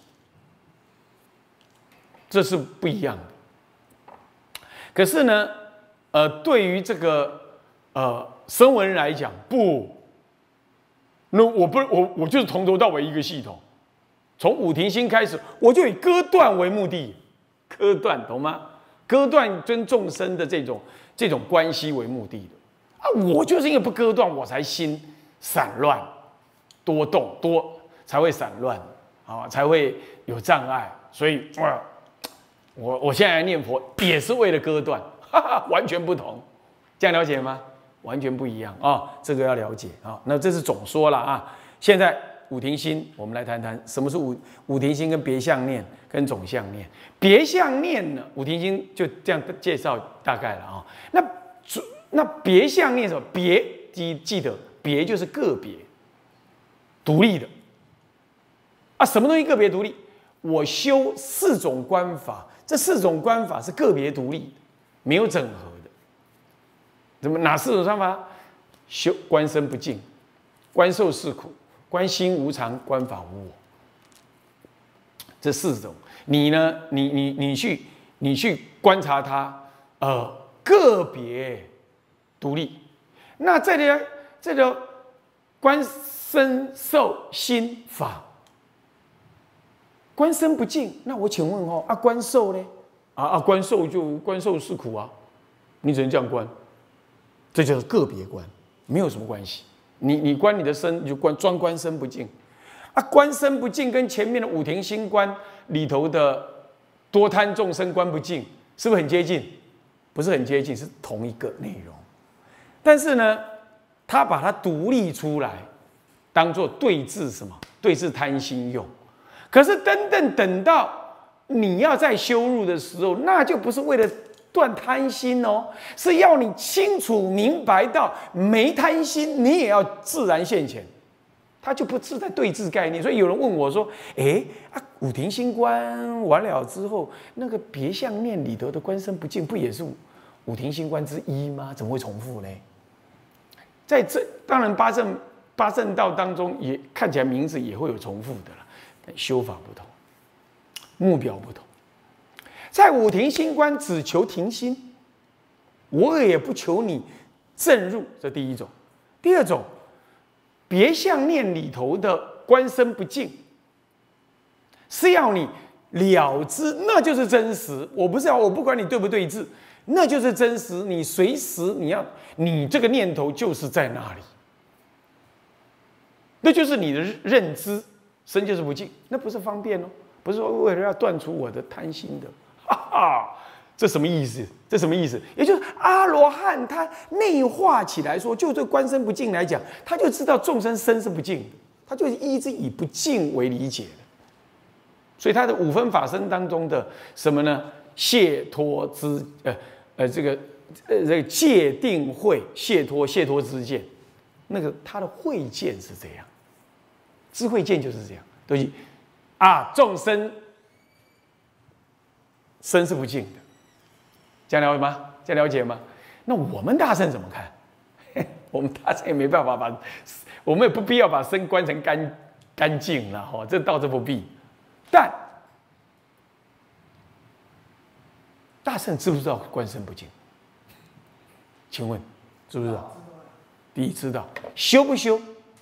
这是不一样的。可是呢，对于这个声闻人来讲，不，那我就是从头到尾一个系统，从五停心开始，我就以割断为目的，割断懂吗？割断跟众生的这种关系为目的的啊，我就是因为不割断，我才心散乱，多动才会散乱啊，才会有障碍，所以我现在来念佛也是为了割断，完全不同，这样了解吗？完全不一样啊，这个要了解啊。那这是总说了啊。现在五停心，我们来谈谈什么是五停心跟别相念跟总相念。别相念呢，五停心就这样介绍大概了啊。那别相念什么？别记得别就是个别独立的啊。什么东西个别独立？我修4种观法。这4种观法是个别独立的，没有整合的。 怎么哪4种方法？修观身不净，观受是苦，观心无常，观法无我。这4种，你呢？你去观察它，个别独立。那这个观身受心法，观身不净，那我请问哦，观受呢？观受就观受是苦啊，你只能这样观，这就是个别观，没有什么关系。你观你的身，你就专观身不净。观身不净跟前面的五停心观里头的多贪众生观不净，是不是很接近？不是很接近，是同一个内容。但是呢，他把它独立出来，当做对治什么？对治贪心用。可是等到你要再修入的时候，那就不是为了断贪心哦，是要你清楚明白到没贪心，你也要自然现前。它就不是在对治概念。所以有人问我说：“五停心观完了之后，那个别相念里头的观身不净，不也是五停心观之一吗？怎么会重复呢？”在这当然八正道当中也看起来名字也会有重复的了，但修法不同，目标不同。在五停心观只求停心，我也不求你正入，这第一种。第二种，别相念里头的观身不净，是要你了知，那就是真实。我不管你对不对治，那就是真实。你随时你这个念头就是在那里，那就是你的认知。身就是不净，那不是方便哦，不是说为了要断除我的贪心的，这什么意思？这什么意思？也就是阿罗汉他内化起来说，就对观身不净来讲，他就知道众生身是不净的，他就一直以不净为理解的。所以他的五分法身当中的什么呢？解脱之这个戒定慧解脱之见，那个他的慧见是这样，智慧见就是这样，都是众生身是不净的。这样了解吗？这样了解吗？那我们大乘怎么看？我们大乘也没办法我们也不必要把身观成干净了哈，这倒是不必。但大乘知不知道观身不净？请问知不知道？第一知道，修不修？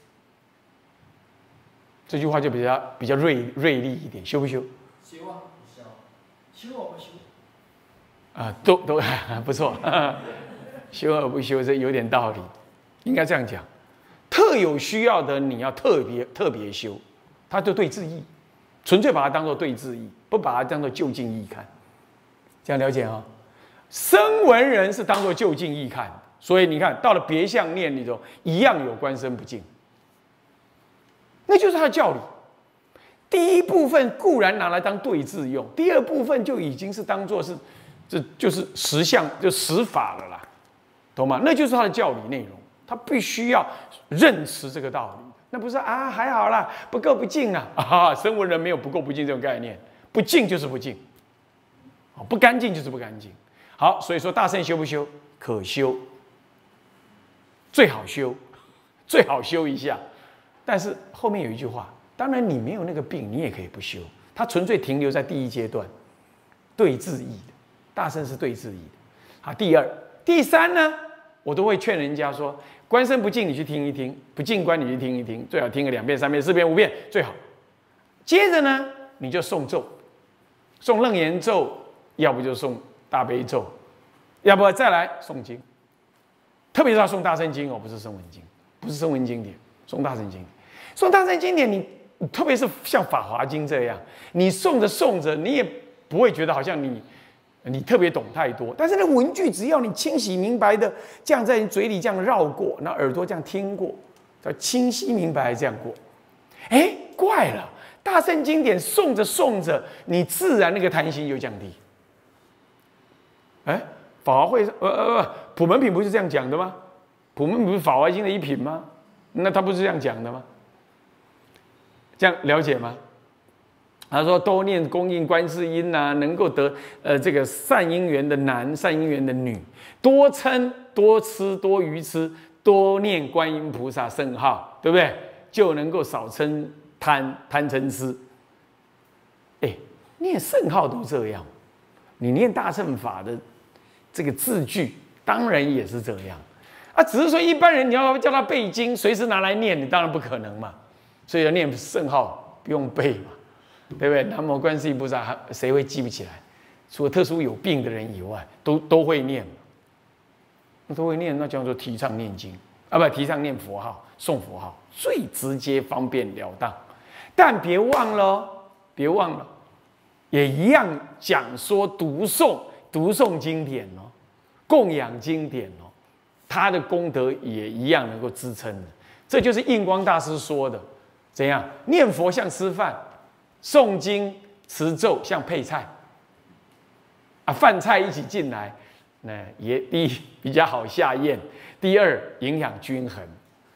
这句话就比较锐利一点，修不修？ 修啊，修而不修。 都不错，修而不修，这有点道理，应该这样讲。特有需要的，你要特别修，它就对治义，纯粹把它当做对治义，不把它当做就近义看，这样了解啊？声闻人是当做就近义看，所以你看到了别相念里头，一样有观身不净，那就是他的教理。第一部分固然拿来当对治用，第二部分就已经是当做是。这就是实相，就实法了啦，懂吗？那就是他的教理内容，他必须要认识这个道理。那不是还好啦，不够不净啊！声闻人没有不够不净这种概念，不净就是不净，不干净就是不干净。好，所以说大乘修不修？可修，最好修一下。但是后面有一句话，当然你没有那个病，你也可以不修，它纯粹停留在第一阶段，对治义的。大乘是对治义的。好，第二、第三呢，我都会劝人家说，观身不净，你去听一听；不净观，你去听一听，最好听个2遍、3遍、4遍、5遍最好。接着呢，你就诵咒，诵楞严咒，要不就诵大悲咒，要不再来诵经。特别是要诵大乘经哦，不是声闻经，不是声闻经典，诵大乘经典。诵大乘经典，你特别是像法华经这样，你诵着诵着，你也不会觉得好像你特别懂太多，但是那文句只要你清晰明白的这样在你嘴里这样绕过，那耳朵这样听过，叫清晰明白这样过。怪了，大乘经典诵着诵着，你自然那个贪心就降低。法华会普门品不是这样讲的吗？普门品不是法华经的一品吗？那他不是这样讲的吗？这样了解吗？ 他说多念供应观世音呐、能够得这个善因缘的男、善因缘的女，多嗔、多痴、多愚痴，多念观音菩萨圣号，对不对？就能够少嗔贪嗔痴。哎，念圣号都这样，你念大乘法的这个字句，当然也是这样啊。只是说一般人你要叫他背经，随时拿来念，你当然不可能嘛。所以要念圣号，不用背嘛。对不对？南无观世音菩萨，谁会记不起来？除了特殊有病的人以外，都会念，都会念，那叫做提倡念经啊，不，提倡念佛号、诵佛号，最直接、方便了当。但别忘了，别忘了，也一样讲说读诵经典哦，供养经典哦，他的功德也一样能够支撑的。这就是印光大师说的，怎样念佛像吃饭。诵经持咒像配菜啊，饭菜一起进来，那也第一比较好下咽，第二营养均衡，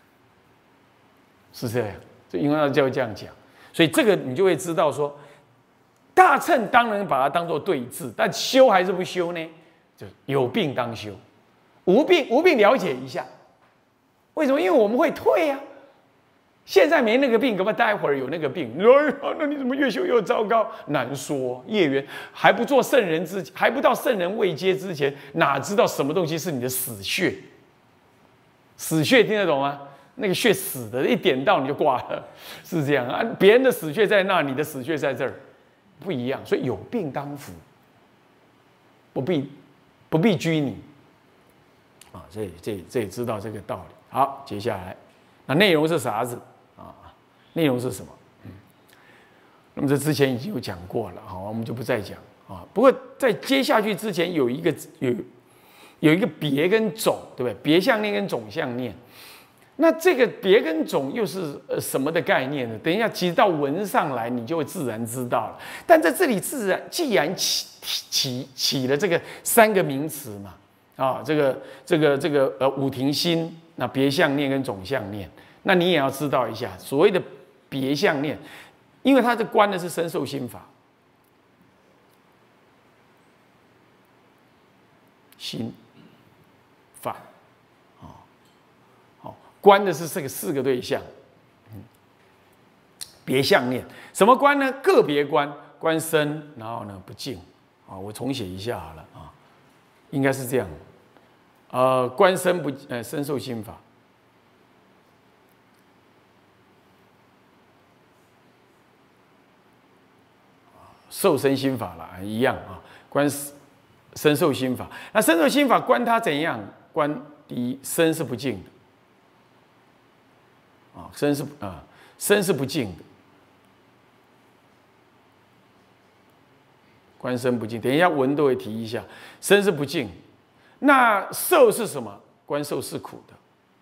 是这样。这因为就这样讲，所以这个你就会知道说，大乘当然把它当作对治，但修还是不修呢？就有病当修，无病了解一下，为什么？因为我们会退啊。现在没那个病，可不待会儿有那个病？那你怎么越修越糟糕？难说，业缘还不做圣人之前，还不到圣人位阶之前，哪知道什么东西是你的死穴？死穴听得懂吗？那个穴死的，一点到你就挂了，是这样啊。别人的死穴在那，你的死穴在这儿，不一样。所以有病当服，不必拘泥啊。这也知道这个道理。好，接下来，那内容是啥子？内容是什么？那么这之前已经有讲过了，好，我们就不再讲啊。不过在接下去之前，有一个别跟种，对不对？别相念跟种相念。那这个别跟种又是什么的概念呢？等一下，其实到文上来，你就会自然知道了。但在这里既然起了这个三个名词嘛，啊，这个五停心，那别相念跟种相念，那你也要知道一下所谓的。别相念，因为它这观的是身受心法，心法，观的是这个四个对象，别相念，什么观呢？个别观，观身，然后呢不净，啊，我重写一下好了啊，应该是这样，观身不身受心法。受身心法啦，一样啊。观身受心法，那身受心法观它怎样？观第一，身是不净的啊，身是不净的，观身不净。等一下文都会提一下，身是不净。那受是什么？观受是苦的，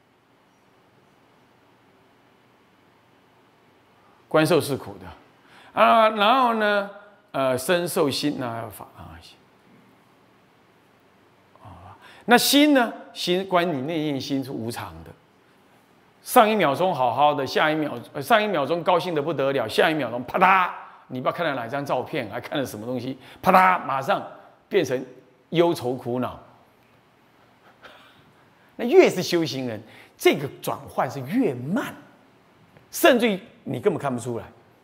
观受是苦的啊。然后呢？身受心那法啊，那心呢？心观你内念心是无常的，上一秒钟好好的，上一秒钟高兴的不得了，下一秒钟啪嗒，你不知道看了哪张照片，还看了什么东西，啪嗒，马上变成忧愁苦恼。那越是修行人，这个转换是越慢，甚至于你根本看不出来。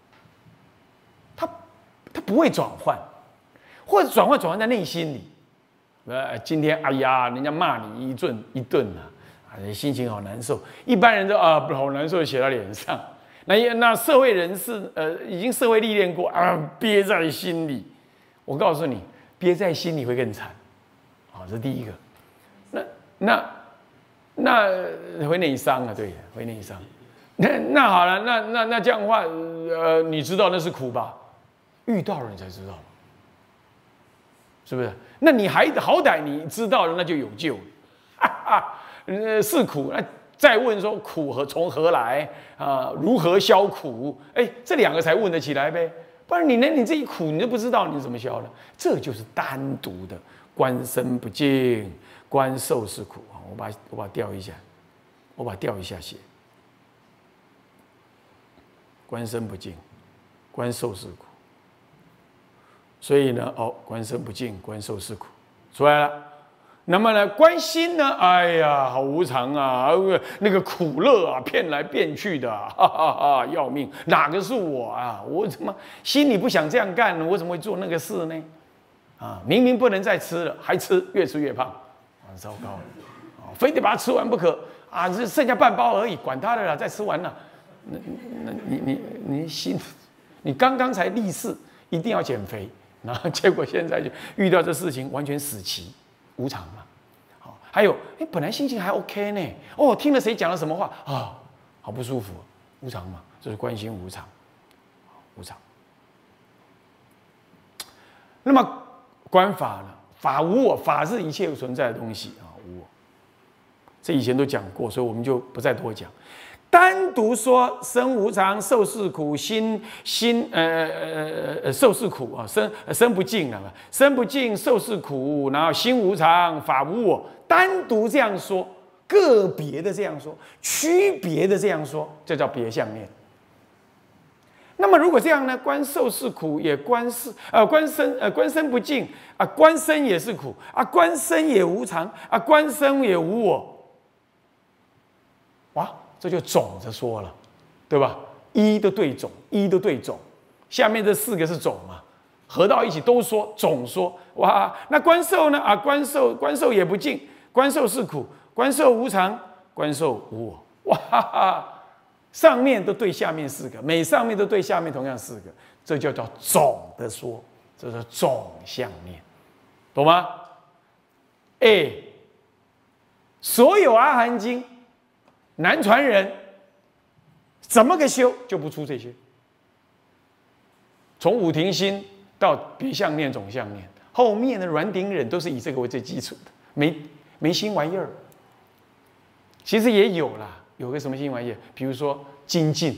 他不会转换，或者转换在内心里。今天哎呀，人家骂你一顿啊，心情好难受。一般人都好难受，写到脸上。那社会人士已经社会历练过啊，憋在心里。我告诉你，憋在心里会更惨。好，这是第一个。那会内伤啊，对，会内伤。那好了，那这样的话，你知道那是苦吧？遇到了你才知道，是不是？那你好歹你知道了，那就有救了。是苦，那再问说苦从何来啊？如何消苦？哎，这两个才问得起来呗。不然你连你自己苦你都不知道，你怎么消呢？这就是单独的观身不净，观受是苦。我把它调一下，我把它调一下写。观身不净，观受是苦。 所以呢，观身不净，观受是苦，出来了。那么呢，观心呢，哎呀，好无常啊，那个苦乐啊，变来变去的，哈哈哈，要命！哪个是我啊？我怎么心里不想这样干呢？我怎么会做那个事呢？啊，明明不能再吃了，还吃，越吃越胖，啊，糟糕！非得把它吃完不可啊！这剩下半包而已，管他的啦，再吃完了。那你心，你刚刚才立誓一定要减肥，然后结果现在就遇到这事情，完全死期。无常嘛，好，还有，本来心情还 OK 呢，听了谁讲了什么话啊，好不舒服，无常嘛，这是观心无常，无常。那么观法呢？法无我，法是一切存在的东西啊，无我。这以前都讲过，所以我们就不再多讲。单独说身无常，受是苦，心受是苦啊，身不净了嘛，身不净，受是苦，然后心无常，法无我，单独这样说，个别的这样说，区别的这样说，这叫别相念。那么如果这样呢，观受是苦，也观身不净啊，观身也是苦啊，观身也无常啊，观身也无我，哇！这就总着说了，对吧？一的对总，一的对总，下面这4个是总嘛，合到一起都说总说，哇！那观受呢？啊，观受也不净，观受是苦，观受无常，观受无我，哇哈哈！上面都对下面4个，每上面都对下面同样4个，这就叫总的说，这是总相念，懂吗？所有阿含经。南传人怎么个修就不出这些，从五停心到别相念、总相念，后面的软顶忍都是以这个为最基础的，没新玩意儿。其实也有啦，有个什么新玩意儿，比如说精进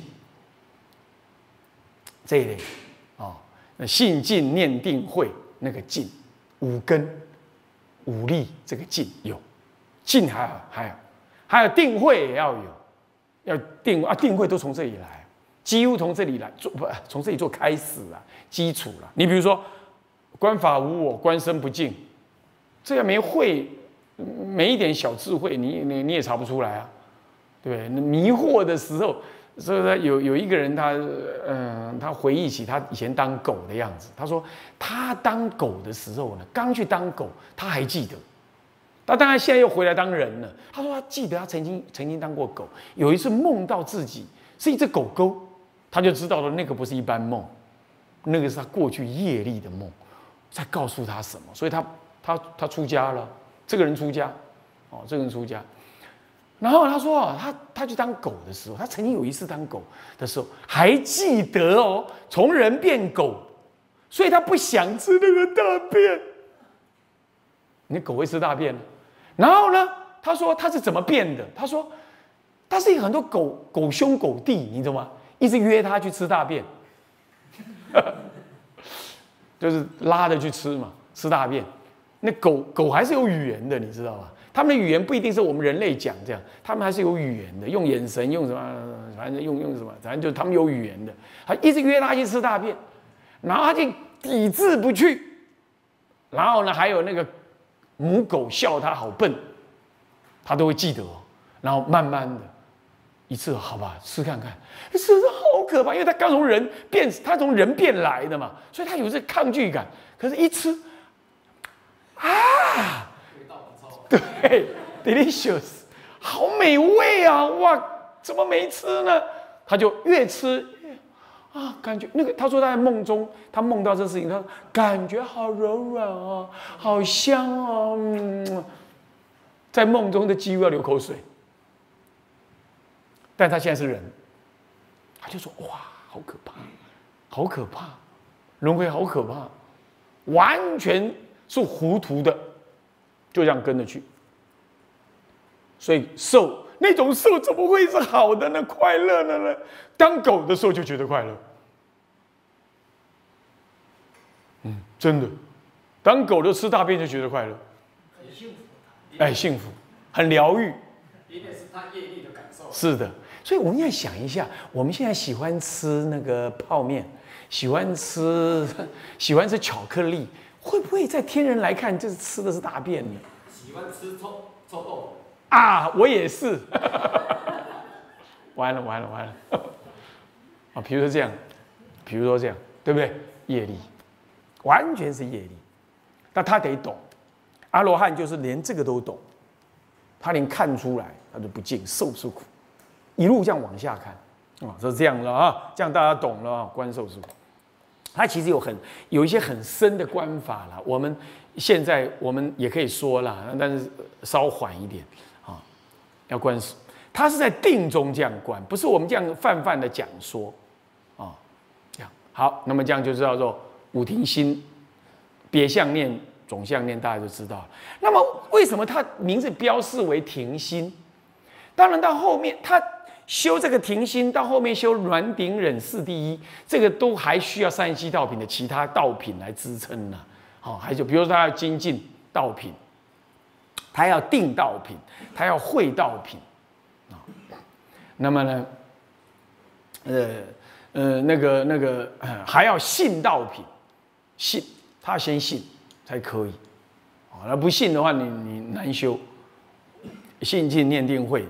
这一类那信进念定慧那个进五根五力这个进有，进还有定慧也要有，要定慧都从这里来，几乎从这里来从这里做开始啊，基础了。你比如说，观法无我，观身不净，这要没慧，没一点小智慧，你也查不出来啊，对不对？迷惑的时候，所以有一个人他回忆起他以前当狗的样子，他说他当狗的时候呢，刚去当狗，他还记得。他当然现在又回来当人了。他说他记得他曾经当过狗，有一次梦到自己是一只狗狗，他就知道了那个不是一般梦，那个是他过去业力的梦，在告诉他什么。所以他出家了，这个人出家，这个人出家。然后他说他去当狗的时候，他曾经有一次当狗的时候还记得从人变狗，所以他不想吃那个大便。你狗会吃大便？然后呢？他说他是怎么变的？他说他是很多狗兄狗弟，你懂吗？一直约他去吃大便，就是拉着去吃嘛，吃大便。那狗还是有语言的，你知道吧？他们的语言不一定是我们人类讲这样，他们还是有语言的，用眼神，用什么，反正用什么，反正就是他们有语言的。他一直约他去吃大便，然后他就抵制不去。然后呢，还有那个母狗笑他好笨，他都会记得。然后慢慢的，一次好吧，吃看看，是不是好可怕？因为他刚从人变，他从人变来的嘛，所以他有这抗拒感。可是，一吃，啊！对 ，delicious， 好美味啊！哇，怎么没吃呢？他就越吃感觉那个，他说他在梦中，他梦到这事情，他说感觉好柔软哦，好香哦，在梦中的几乎要流口水。但他现在是人，他就说哇，好可怕，好可怕，轮回好可怕，完全是糊涂的。就这样跟着去，所以受那种受怎么会是好的呢？快乐的呢？当狗的时候就觉得快乐，真的，当狗的吃大便就觉得快乐， 很幸福， 幸福，很疗愈， 因为是他业力的感受。 是的，所以我们要想一下，我们现在喜欢吃那个泡面， 喜欢吃巧克力，会不会在天人来看，就是吃的是大便呢？ 喜欢吃臭豆腐啊，我也是。完了啊！比如说这样，对不对？业力，完全是业力。那他得懂，阿罗汉就是连这个都懂，他连看出来，他就不净受是苦，一路这样往下看啊，是这样了啊，这样大家懂了啊，观受是苦。他其实有一些很深的观法啦，我们现在也可以说啦，但是稍缓一点啊，要观受。他是在定中这样观，不是我们这样泛的讲说啊，这样好，那么这样就叫做五停心，别相念、总相念，大家就知道了。那么为什么他名字标示为停心？当然到后面他修这个停心，到后面修软顶忍四第一，这个都还需要37道品的其他道品来支撑呢。好，还有比如说他要精进道品，他要定道品，他要会道品。那么呢，还要信道品，信他先信才可以，啊，那不信的话你难修。信进念定慧，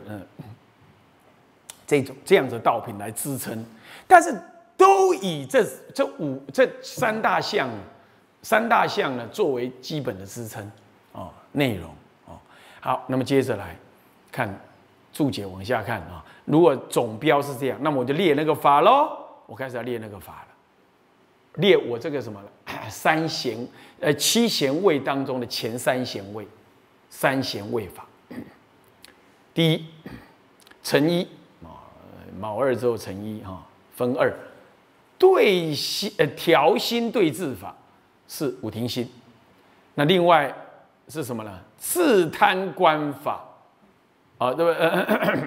这样子道品来支撑，但是都以这三大项呢作为基本的支撑哦，内容哦。好，那么接着来看注解，往下看啊。如果总标是这样，那么我就列那个法喽。我开始要列那个法了，列我这个什么7贤位当中的前3贤位，3贤位法。第一，成一卯2之后成一哈，分2，对心调心对治法是五停心。那另外是什么呢？自贪观法啊，对不对？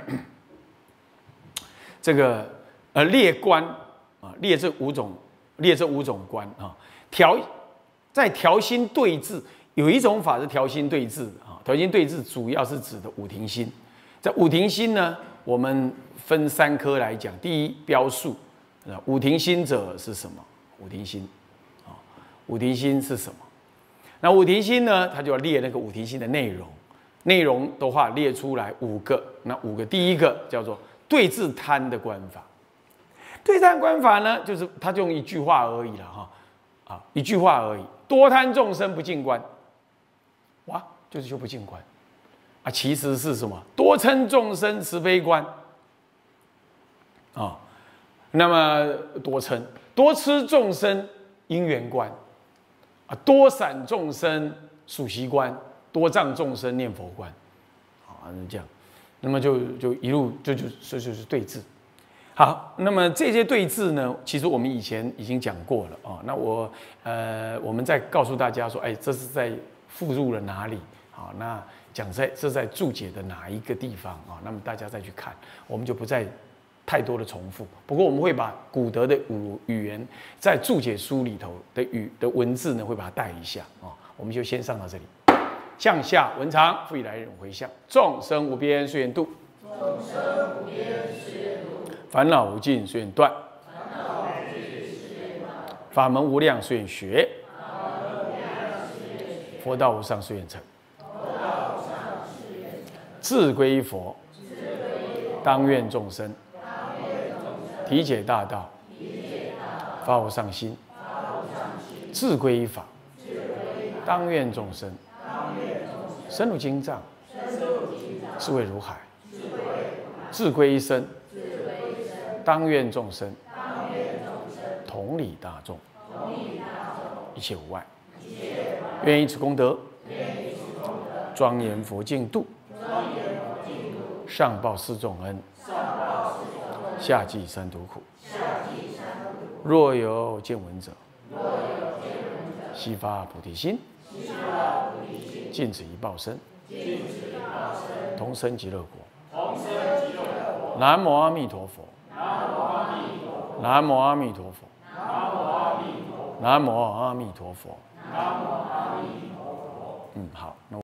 这个列观啊，列这五种观啊，在调心对治，有一种法是调心对治啊，调心对治主要是指的五停心。在五停心呢，我们分3科来讲。第一，标数，五停心者是什么？五停心啊，五停心是什么？那五停心呢，它就要列那个五停心的内容。内容的话列出来5个，那5个第一个叫做对治贪的观法。对贪观法呢，就是他就用一句话而已了哈，啊，一句话而已。多贪众生不净观，哇，就是修不净观啊。其实是什么？多嗔众生慈悲观啊。那么多嗔、多痴众生因缘观啊，多散众生属习观，多障众生念佛观，啊，这样。那么就一路就是对治。好，那么这些对治呢，其实我们以前已经讲过了哦。那我们再告诉大家说，哎，这是在附入了哪里？好，那讲这在注解的哪一个地方啊？那么大家再去看，我们就不再太多的重复。不过我们会把古德的语言在注解书里头的文字呢，会把它带一下啊。我们就先上到这里。向下文长，复以来忍回向，众生无边誓愿度。众生无边誓愿度。烦恼无尽誓愿断。烦恼无尽誓愿断。法门无量誓愿学。法门无量誓愿学。佛道无上誓愿成。佛道无上誓愿成。自归佛。自归佛。当愿众生。当愿众生。体解大道。体解大道。发无上心。发无上心。自归法。自归法。当愿众生。深入经藏，智慧如海，智归一生，当愿众生，同理大众，一切无碍。愿以此功德，庄严佛净土，上报四重恩，下济三途苦。若有见闻者，悉发菩提心。尽此一报身，同生极乐国。南无阿弥陀佛。南无阿弥陀佛。南无阿弥陀佛。南无阿弥陀佛。好，那。